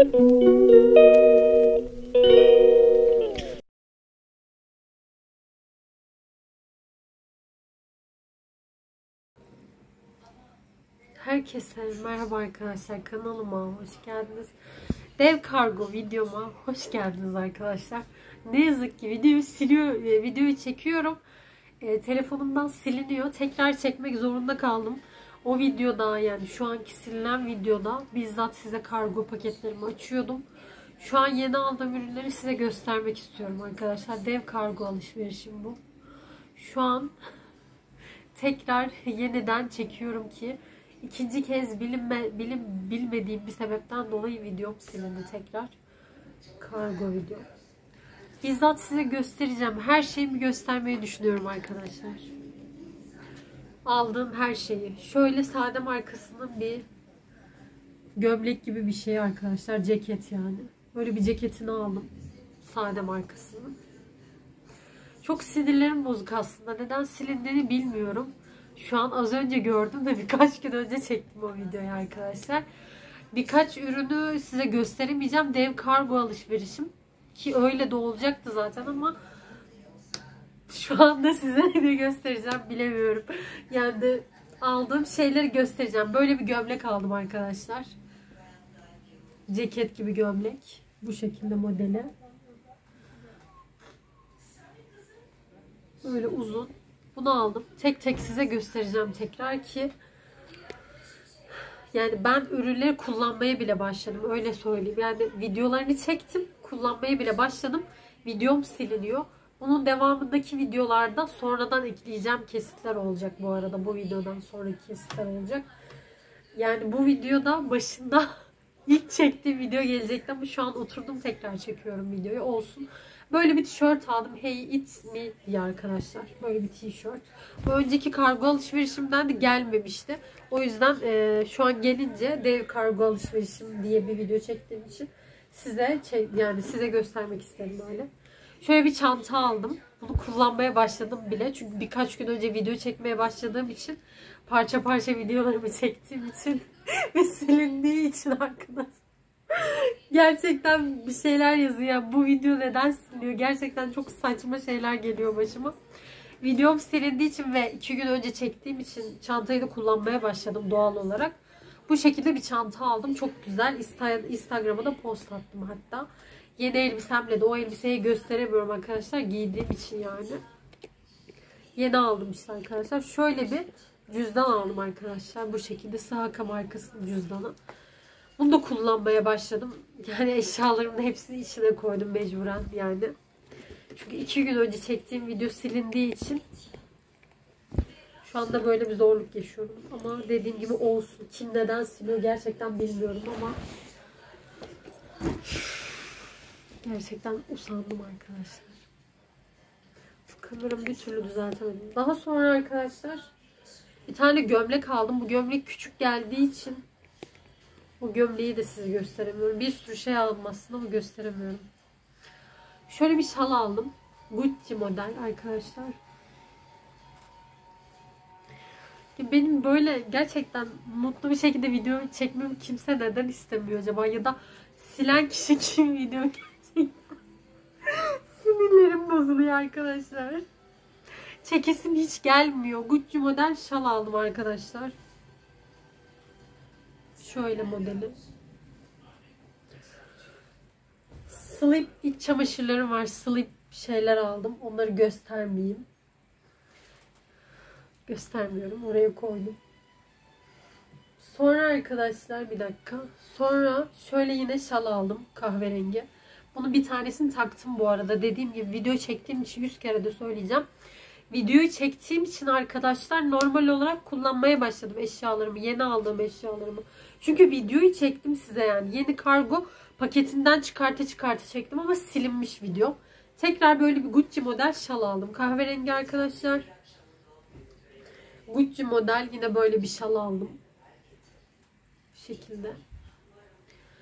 Herkese merhaba arkadaşlar, kanalıma hoş geldiniz. Dev kargo videoma hoş geldiniz arkadaşlar. Ne yazık ki videoyu çekiyorum. Telefonumdan siliniyor. Tekrar çekmek zorunda kaldım. O videoda, yani şu anki silinen videoda bizzat size kargo paketlerimi açıyordum. Şu an yeni aldığım ürünleri size göstermek istiyorum arkadaşlar. Dev kargo alışverişim bu. Şu an tekrar yeniden çekiyorum ki ikinci kez bilmediğim bir sebepten dolayı videom silindi tekrar. Kargo video. Bizzat size göstereceğim. Her şeyimi göstermeyi düşünüyorum arkadaşlar. Aldığım her şeyi. Şöyle sade markasının bir gömlek gibi bir şey arkadaşlar. Ceket yani. Böyle bir ceketini aldım. Sade markasının. Çok sinirlerim bozuk aslında. Neden silindiğini bilmiyorum. Şu an az önce gördüm ve birkaç gün önce çektim o videoyu arkadaşlar. Birkaç ürünü size gösteremeyeceğim. Dev kargo alışverişim. Ki öyle de olacaktı zaten ama şu anda size ne göstereceğim bilemiyorum. Yani aldığım şeyleri göstereceğim. Böyle bir gömlek aldım arkadaşlar. Ceket gibi gömlek. Bu şekilde modeli. Böyle uzun. Bunu aldım. Tek tek size göstereceğim tekrar ki yani ben ürünleri kullanmaya bile başladım. Öyle söyleyeyim. Yani videolarını çektim. Kullanmaya bile başladım. Videom siliniyor. Bunun devamındaki videolarda sonradan ekleyeceğim kesitler olacak bu arada. Bu videodan sonraki kesitler olacak. Yani bu videoda başında ilk çektiğim video gelecekti ama şu an oturdum tekrar çekiyorum videoyu. Olsun. Böyle bir tişört aldım. Hey It's Me diye arkadaşlar. Böyle bir tişört. Bu önceki kargo alışverişimden de gelmemişti. O yüzden şu an gelince dev kargo alışverişim diye bir video çektiğim için size göstermek istedim böyle. Şöyle bir çanta aldım. Bunu kullanmaya başladım bile. Çünkü birkaç gün önce video çekmeye başladığım için parça parça videolarımı çektiğim için ve silindiği için arkadaşlar. Gerçekten bir şeyler yazıyor. Bu video neden siliniyor? Gerçekten çok saçma şeyler geliyor başıma. Videom silindiği için ve 2 gün önce çektiğim için çantayı da kullanmaya başladım doğal olarak. Bu şekilde bir çanta aldım. Çok güzel. Instagram'a da post attım hatta. Yeni elbisemle de o elbiseyi gösteremiyorum arkadaşlar. Giydiğim için yani. Yeni aldım işte arkadaşlar. Şöyle bir cüzdan aldım arkadaşlar. Bu şekilde Sahaka markasının cüzdanı. Bunu da kullanmaya başladım. Yani eşyalarımın hepsini içine koydum mecburen yani. Çünkü 2 gün önce çektiğim video silindiği için şu anda böyle bir zorluk yaşıyorum. Ama dediğim gibi olsun. Kim neden siliyor gerçekten bilmiyorum ama gerçekten usandım arkadaşlar. Kameramı bir türlü düzeltemedim. Daha sonra arkadaşlar bir tane gömlek aldım. Bu gömlek küçük geldiği için o gömleği de size gösteremiyorum. Bir sürü şey aldım aslında ama gösteremiyorum. Şöyle bir şal aldım. Gucci model arkadaşlar. Benim böyle gerçekten mutlu bir şekilde video çekmemi kimse neden istemiyor acaba? Ya da silen kişi kim video gerçekten? Sinirlerim bozuluyor arkadaşlar. Çekesim hiç gelmiyor. Gucci model şal aldım arkadaşlar. Şöyle modeli. Slip iç çamaşırlarım var. Slip şeyler aldım. Onları göstermeyeyim. Göstermiyorum. Oraya koydum. Sonra arkadaşlar bir dakika. Sonra şöyle yine şal aldım. Kahverengi. Bunu bir tanesini taktım bu arada. Dediğim gibi video çektiğim için 100 kere de söyleyeceğim. Videoyu çektiğim için arkadaşlar normal olarak kullanmaya başladım eşyalarımı. Yeni aldığım eşyalarımı. Çünkü videoyu çektim size yani. Yeni kargo paketinden çıkarta çektim ama silinmiş video. Tekrar böyle bir Gucci model şal aldım. Kahverengi arkadaşlar. Gucci model yine böyle bir şal aldım. Bu şekilde.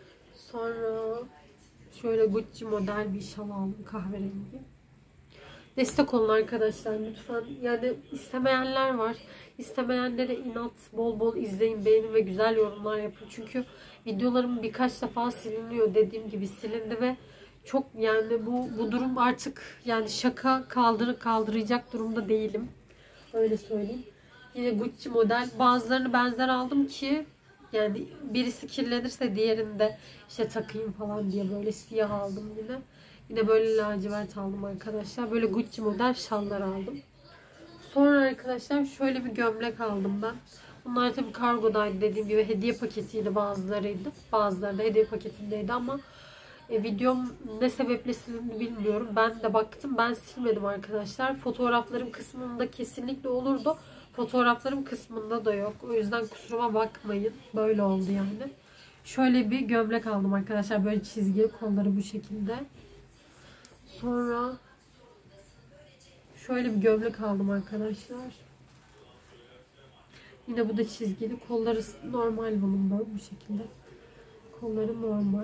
Sonra şöyle Gucci model bir şal aldım kahverengi. Destek olun arkadaşlar lütfen. Yani istemeyenler var. İstemeyenlere inat, bol bol izleyin, beğenin ve güzel yorumlar yapın. Çünkü videolarım birkaç defa siliniyor. Dediğim gibi silindi ve çok yani bu durum artık yani şaka kaldıracak durumda değilim. Öyle söyleyeyim. Yine Gucci model. Bazılarını benzer aldım ki yani birisi kirlenirse diğerini de işte takayım falan diye böyle siyah aldım yine. Yine böyle lacivert aldım arkadaşlar. Böyle Gucci model şallar aldım. Sonra arkadaşlar şöyle bir gömlek aldım ben. Bunlar tabii kargodaydı, dediğim gibi hediye paketiydi bazılarıydı. Bazıları da hediye paketindeydi ama videom ne sebeple silindi bilmiyorum. Ben de baktım, ben silmedim arkadaşlar. Fotoğraflarım kısmında kesinlikle olurdu. Fotoğraflarım kısmında da yok. O yüzden kusuruma bakmayın. Böyle oldu yani. Şöyle bir gömlek aldım arkadaşlar. Böyle çizgili, kolları bu şekilde. Sonra şöyle bir gömlek aldım arkadaşlar. Yine bu da çizgili. Kolları normal bunun da bu şekilde. Kolları normal.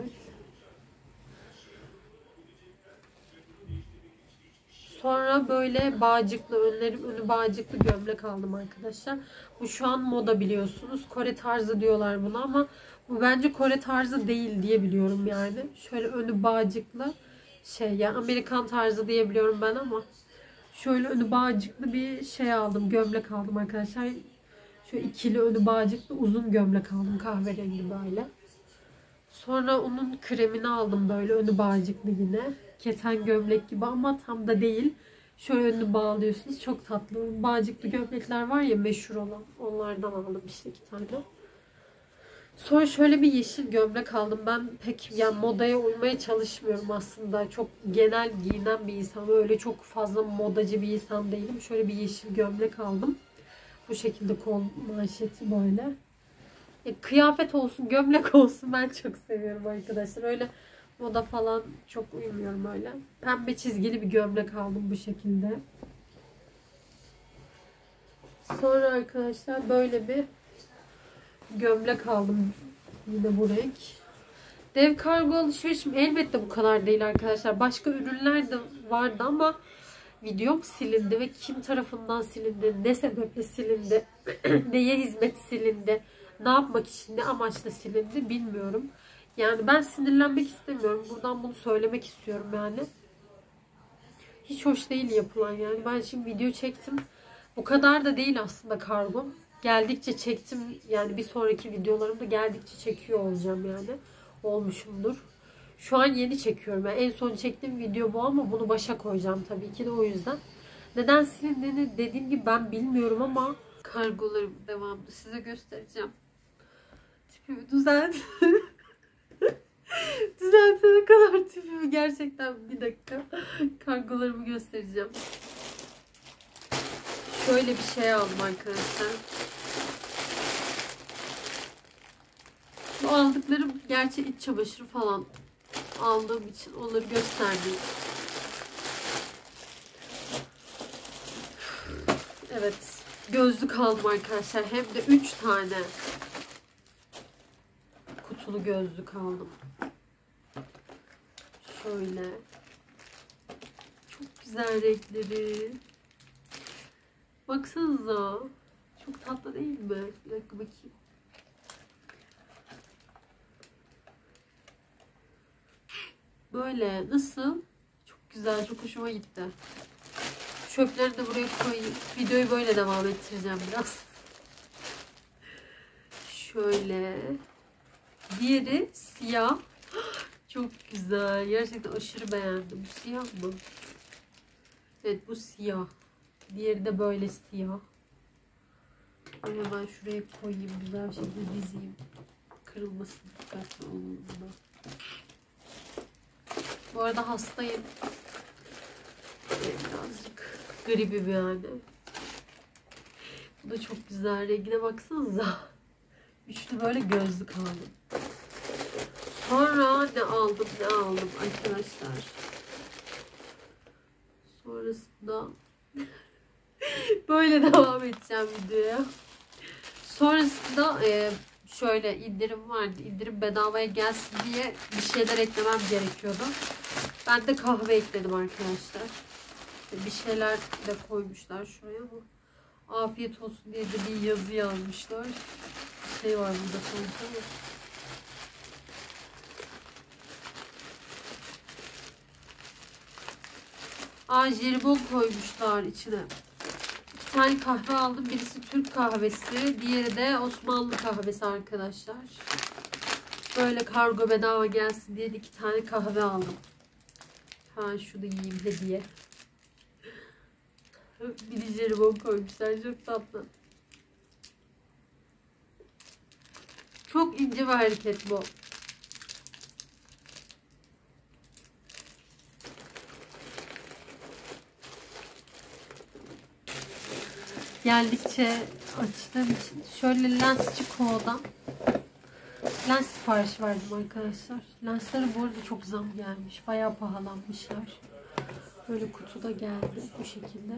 Sonra böyle bağcıklı, önü bağcıklı gömlek aldım arkadaşlar. Bu şu an moda biliyorsunuz. Kore tarzı diyorlar buna ama bu bence Kore tarzı değil diye biliyorum yani. Şöyle önü bağcıklı şey yani Amerikan tarzı diye biliyorum ben ama şöyle önü bağcıklı bir şey aldım. Gömlek aldım arkadaşlar. Şöyle ikili önü bağcıklı uzun gömlek aldım. Kahverengi böyle. Sonra onun kremini aldım böyle önü bağcıklı yine. Keten gömlek gibi ama tam da değil. Şöyle önünü bağlıyorsunuz. Çok tatlı. Bağcıklı gömlekler var ya meşhur olan. Onlardan aldım işte 2 tane. Sonra şöyle bir yeşil gömlek aldım. Ben pek yani modaya uymaya çalışmıyorum aslında. Çok genel giyinen bir insan. Öyle çok fazla modacı bir insan değilim. Şöyle bir yeşil gömlek aldım. Bu şekilde kol manşeti böyle. Kıyafet olsun, gömlek olsun ben çok seviyorum arkadaşlar. Öyle moda falan çok uymuyorum öyle. Pembe çizgili bir gömlek aldım bu şekilde. Sonra arkadaşlar böyle bir gömlek aldım. Yine bu renk. Dev kargo alışverişim elbette bu kadar değil arkadaşlar. Başka ürünler de vardı ama videom silindi ve kim tarafından silindi, ne sebeple silindi, neye hizmet silindi, ne yapmak için, ne amaçla silindi bilmiyorum. Yani ben sinirlenmek istemiyorum. Buradan bunu söylemek istiyorum yani. Hiç hoş değil yapılan yani. Ben şimdi video çektim. Bu kadar da değil aslında kargo. Geldikçe çektim. Yani bir sonraki videolarımda geldikçe çekiyor olacağım yani. Olmuşumdur. Şu an yeni çekiyorum. Yani en son çektiğim video bu ama bunu başa koyacağım tabii ki de o yüzden. Neden silindiğini dediğim gibi ben bilmiyorum ama kargolarım devamlı size göstereceğim. Tipimi düzelt. Düzeltene kadar tipimi gerçekten bir dakika. Kargolarımı göstereceğim. Şöyle bir şey aldım arkadaşlar. Bu aldıklarım gerçi iç çamaşırı falan aldığım için onları gösterdim. Evet. Gözlük aldım arkadaşlar. Hem de 3 tane kutulu gözlük aldım. Şöyle. Çok güzel renkleri. Baksanıza. Çok tatlı değil mi? Bir dakika bakayım. Böyle. Nasıl? Çok güzel. Çok hoşuma gitti. Çöpleri de buraya koyayım. Videoyu böyle devam ettireceğim biraz. Şöyle. Diğeri siyah. Çok güzel. Gerçekten aşırı beğendim. Bu siyah mı? Evet bu siyah. Diğeri de böyle siyah. Bunu hemen şuraya koyayım. Güzel bir şekilde dizeyim. Kırılmasın. Dikkatli olun buna. Bu arada hastayım. Birazcık gribim yani. Bu da çok güzel. Rengine baksanıza. Üçlü böyle gözlük aldım. Sonra ne aldım arkadaşlar. Sonrasında böyle devam edeceğim videoya. Sonrasında şöyle indirim vardı. İndirim bedavaya gelsin diye bir şeyler eklemem gerekiyordu. Ben de kahve ekledim arkadaşlar. İşte bir şeyler de koymuşlar şuraya ama afiyet olsun diye de bir yazı yazmışlar. Bir şey var burada sonuçta ama. Jelibon koymuşlar içine. İki tane kahve aldım. Birisi Türk kahvesi. Diğeri de Osmanlı kahvesi arkadaşlar. Böyle kargo bedava gelsin diye 2 tane kahve aldım. Ha şunu yiyeyim hediye. Bir de jelibon koymuşlar. Çok tatlı. Çok ince bir hareket bu. Geldikçe açtığım için şöyle Lensçiko'dan lens siparişi verdim arkadaşlar. Lensleri bu arada çok zam gelmiş. Bayağı pahalanmışlar. Böyle kutuda geldi bu şekilde.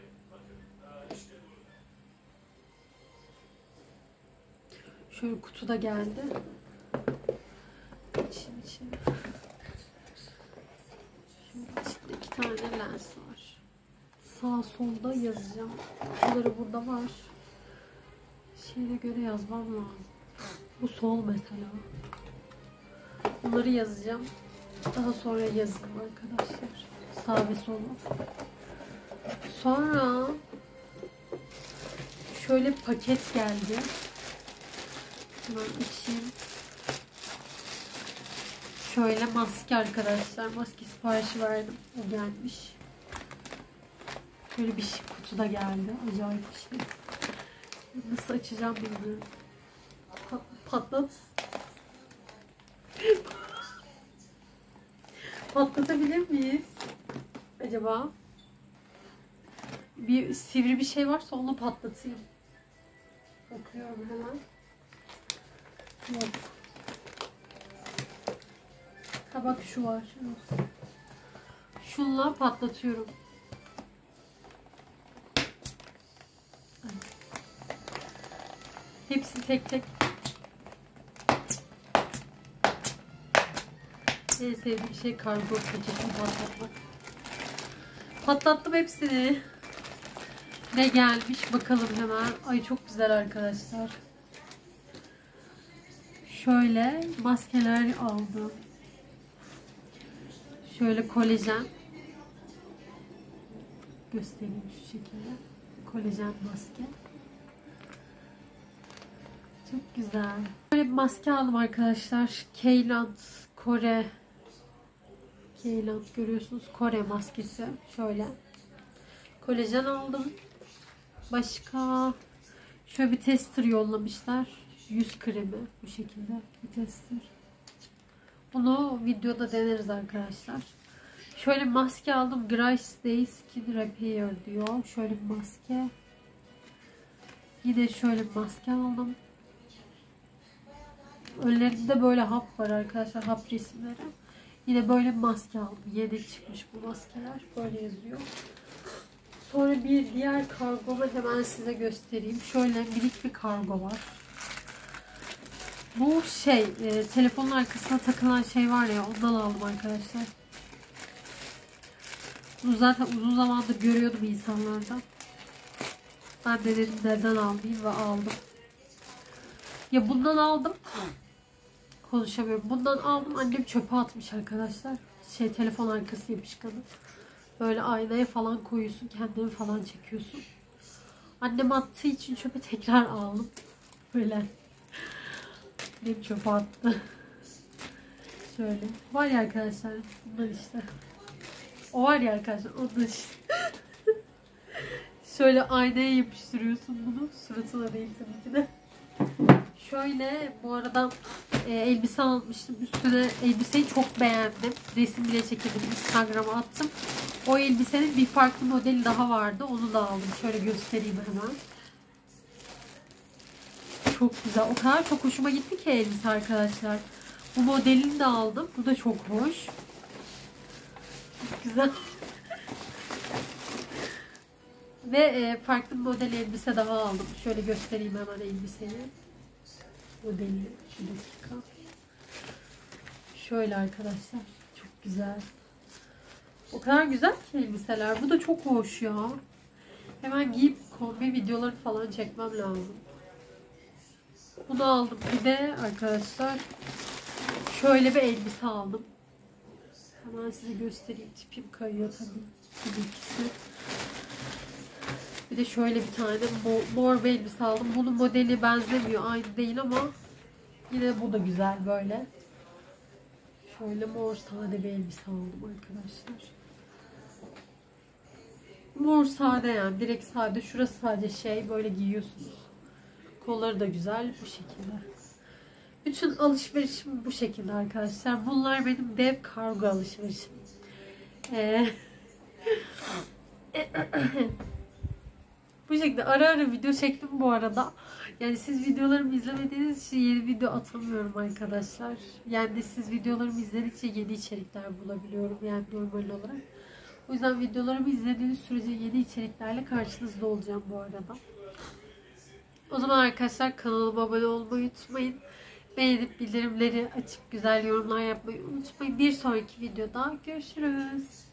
Şöyle kutuda geldi. Şimdi içinde 2 tane lens var. Sağ solda yazacağım. Kutuları burada var. Şeyine göre yazmam lazım. Bu sol mesela. Bunları yazacağım. Daha sonra yazayım arkadaşlar. Sağ ve solu. Sonra şöyle bir paket geldi. Hemen açayım. Şöyle maske arkadaşlar. Maske siparişi verdim. O gelmiş. Böyle bir şey kutuda geldi. Acayip bir şey. Nasıl açacağım bilmiyorum. Patlat. Patlatabilir miyiz? Acaba? Bir sivri bir şey varsa onu patlatayım. Bakıyorum hemen. Yok. Ha bak şu var. Şunla patlatıyorum. Hepsi tek tek. En sevdiğim şey kargo paketini patlatmak. Patlattım hepsini. Ne gelmiş bakalım hemen. Ay çok güzel arkadaşlar. Şöyle maskeler aldım. Şöyle kolajen. Göstereyim şu şekilde. Kolajen maske. Çok güzel. Böyle bir maske aldım arkadaşlar. Keyland Kore. Keyland görüyorsunuz. Kore maskesi. Şöyle. Kolajen aldım. Başka şöyle bir tester yollamışlar. Yüz kremi bu şekilde bir tester. Bunu videoda deneriz arkadaşlar. Şöyle maske aldım. Grace Day Skin Repair diyor. Şöyle bir maske. Yine şöyle bir maske aldım. Önlerinde böyle hap var arkadaşlar. Hap resimleri. Yine böyle bir maske aldım. Yeni çıkmış bu maskeler. Böyle yazıyor. Sonra bir diğer kargomu hemen size göstereyim. Şöyle minik bir kargo var. Bu telefonun arkasına takılan şey var ya, ondan aldım arkadaşlar. Bunu zaten uzun zamandır görüyordum insanlardan. Ben de dedim neden almayayım ve aldım. Ya bundan aldım. Konuşamıyorum. Bundan aldım. Annem çöpe atmış arkadaşlar. Telefon arkası yapışkanı. Böyle aynaya falan koyuyorsun. Kendini falan çekiyorsun. Annem attığı için çöpe tekrar aldım. Böyle. Annem çöpe attı. Şöyle. Var ya arkadaşlar. Bunlar işte. O var ya arkadaşlar. Onlar işte. Şöyle aynaya yapıştırıyorsun bunu. Suratına değil tabii ki de. Şöyle bu arada elbise almıştım. Üstüne elbiseyi çok beğendim. Resim bile çekildim. Instagram'a attım. O elbisenin bir farklı modeli daha vardı. Onu da aldım. Şöyle göstereyim hemen. Çok güzel. O kadar çok hoşuma gitti ki elbise arkadaşlar. Bu modelini de aldım. Bu da çok hoş. Çok güzel. Ve farklı bir model elbise daha aldım. Şöyle göstereyim hemen elbiseyi. Modeli. Bir dakika. Şöyle arkadaşlar. Çok güzel. O kadar güzel ki elbiseler. Bu da çok hoş ya. Hemen giyip kombi videoları falan çekmem lazım. Bunu aldım. Bir de arkadaşlar şöyle bir elbise aldım. Hemen size göstereyim. Tipim kayıyor tabii. İkisi. Bir de şöyle bir tane mor bir elbise aldım. Bunun modeli benzemiyor. Aynı değil ama yine bu da güzel böyle. Şöyle mor sade bir elbise aldım arkadaşlar. Mor sade yani. Direkt sade. Şurası sadece şey. Böyle giyiyorsunuz. Kolları da güzel. Bu şekilde. Bütün alışverişim bu şekilde arkadaşlar. Bunlar benim dev kargo alışverişim. Bu şekilde ara ara video çektim bu arada. Yani siz videolarımı izlemediğiniz için yeni video atamıyorum arkadaşlar. Yani siz videolarımı izledikçe yeni içerikler bulabiliyorum yani normal olarak. O yüzden videolarımı izlediğiniz sürece yeni içeriklerle karşınızda olacağım bu arada. O zaman arkadaşlar kanalıma abone olmayı unutmayın. Beğenip bildirimleri açıp güzel yorumlar yapmayı unutmayın. Bir sonraki videoda görüşürüz.